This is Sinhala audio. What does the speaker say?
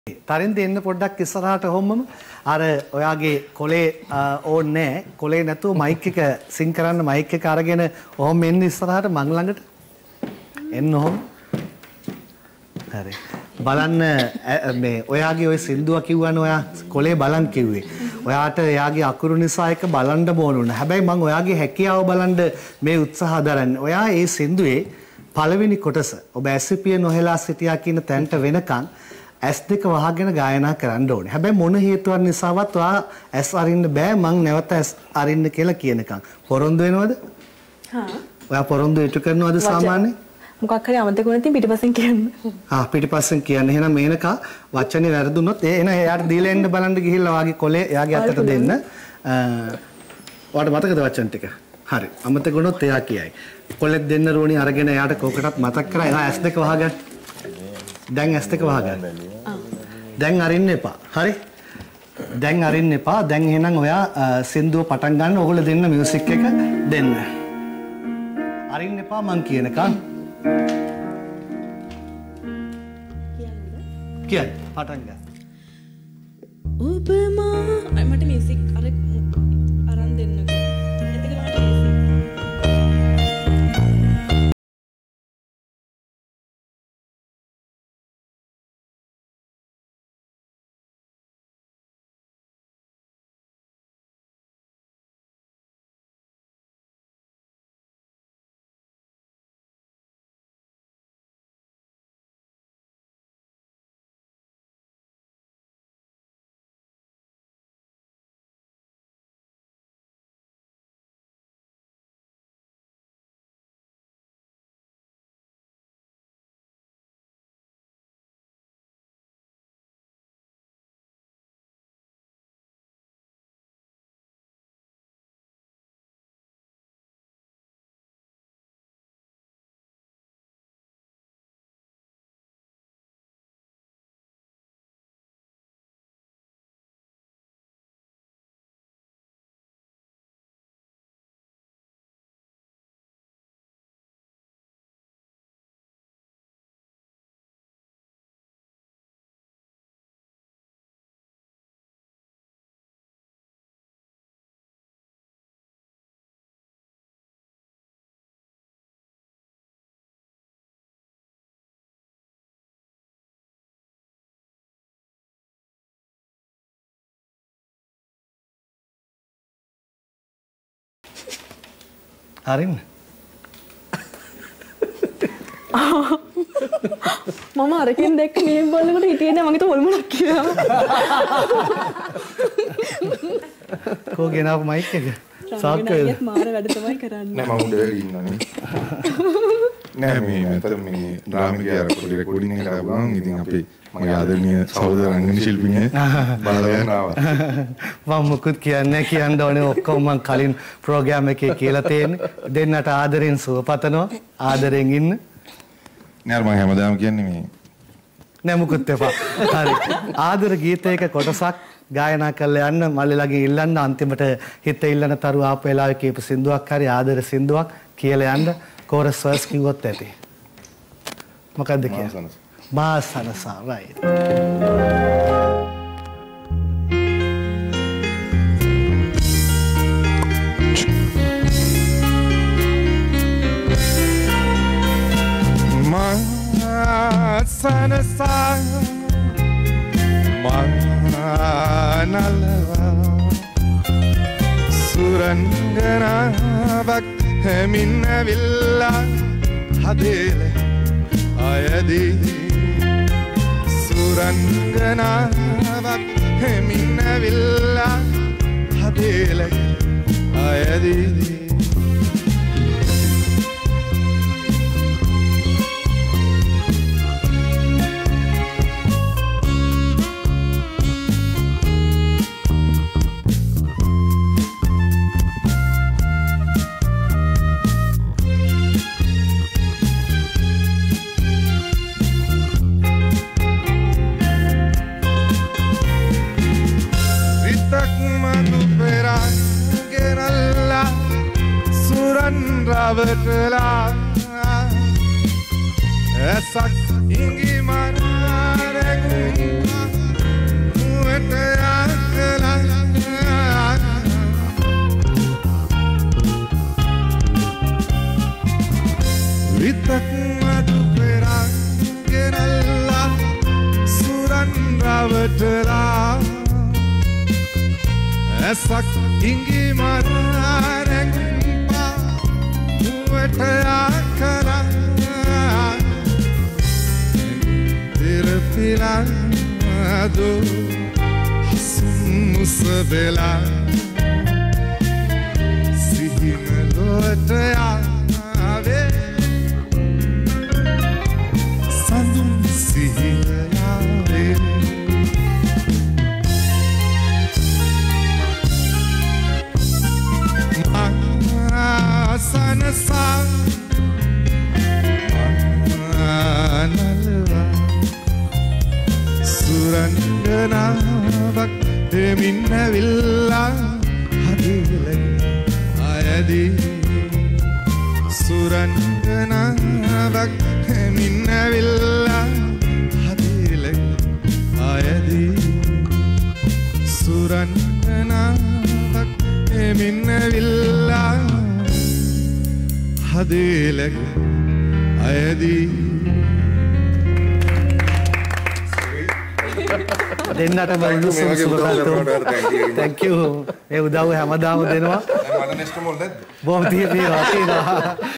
තරින් දෙන්න පොඩ්ඩක් ඉස්සරහට හොම්මම අර ඔයාගේ කොලේ ඕනේ නැහැ. කොලේ නැතුව මයික් එක සිං කරන්න මයික් එක අරගෙන ඔහොම එන්න ඉස්සරහට මං ළඟට. එන්න ඔහොම. හරි. බලන්න මේ ඔයාගේ ওই සින්දුව කිව්වනේ ඔයා කොලේ බලන් කිව්වේ. ඔයාට එයාගේ අකුරු නිසා එක බලන්න ඕනුන. හැබැයි මං ඔයාගේ හැකියාව බලන්න මේ උත්සාහ දරන්නේ. ඔයා ඒ සින්දුවේ පළවෙනි කොටස ඔබ ඇසිපිය නොහෙලා සිටියා කියන තැනට වෙනකන් S2 වහගෙන ගායනා කරන්න ඕනේ. හැබැයි මොන හේතුවක් නිසාවත් ඔයා S අරින්න බෑ මං නැවත S අරින්න කියලා කියනකම්. පොරොන්දු වෙනවද? හා. ඔයා පොරොන්දු ඉටු කරනවද සාමාන්‍යයෙන්? මොකක් හරි අමතක වුණා ඉතින් පිටිපස්සෙන් කියන්න. පිටිපස්සෙන් කියන්න. එහෙනම් මේනකා වචනේ වැරදුනොත් එන එයාට දීලා එන්න බලන්න ගිහිල්ලා වාගේ කොලේ එයාගේ අතට දෙන්න. ඔයාලට මතකද වචන ටික? හරි. අමතක වුණොත් එයා කියයි. කොලෙත් දෙන්න රෝණි අරගෙන එයාට කෝකටත් මතක් කරා. එයා S2 වහගන්න. දැන් S2 වහගන්න. දැන් අරින්න එපා. හරි? දැන් අරින්න එපා. දැන් එහෙනම් ඔයා සින්දුව පටන් ගන්න. ඔයගොල්ලෝ දෙන්න මියුසික් එක දෙන්න. අරින්න එපා මං කියනකම්. කියන්න පටන් ගන්න. ඔබ මා මට මියුසික් අරන් දෙන්නකෝ. හරින්න. මම අරකින් දැක්ක මේ බලනකොට හිටියේ නෑ මම හිතුවා ඔල්මනක් කියලා. කෝ ගෙනාව මයික් එක. සාක්ක වේද? මාර වැඩ තමයි කරන්නේ. නෑ මම උඩ ඉන්නනේ. නෑ මේ අතට මේ රාමිගේ අර පොඩි රෙකෝඩින් එකකට ආවම ඉතින් අපි මගේ ආදරණීය සහෝදර රංගන ශිල්පිනිය බලගෙන ආවා. මම මුකුත් කියන්නේ කියන්න ඕනේ ඔක්කොම මම කලින් ප්‍රෝග්‍රෑම් එකේ කියලා තියෙන්නේ. දෙන්නට ආදරෙන් සුවපතනවා. ආදරෙන් ඉන්න. නෑ මම හැමදාම කියන්නේ මේ නෑ මුකුත් එපා. හරි. ආදර ගීතයක කොටසක් ගායනා කරලා යන්න මල්ලිලගේ ඉල්ලන්න අන්තිමට හිත ඉල්ලන තරු ආපු වෙලාවේ කියපු සින්දුවක් හරි ආදර සින්දුවක් කියලා යන්න කෝරස් වර්ස් කිව්වොත් ඇති. මොකද්ද කියන්නේ? මාසනසා right. Sanasa manalava suranganaavak minavilla hadele ayadi suranganaavak minavilla hadele ayadi Ravatla esak ingi manaregun සුරන් රවටලා ඇසක් ඉඟි මරරැක්පා මුවටයා කරා තිරපිලාදෝ හසුමුසබෙලා සිහිනලොට යාවේ සඳුන් සිහිනයාවේ සනසා නලවා සුරංගනාවක් දෙමින්නවිල්ලා හදිලයි අයදී සුරංගනාවක් දෙමින්නවිල්ලා හදිලයි අයදී සුරංගනාවක් දෙමින්නවිල්ලා හදිලයි අයදී දෙන්නටම උණුසුම් සුබපැතුම්. Thank you. මේ උදව් හැමදාම දෙනවා. මට නෙක්ස්ට් මොල් නැද්ද? බොහොම තියෙනවා.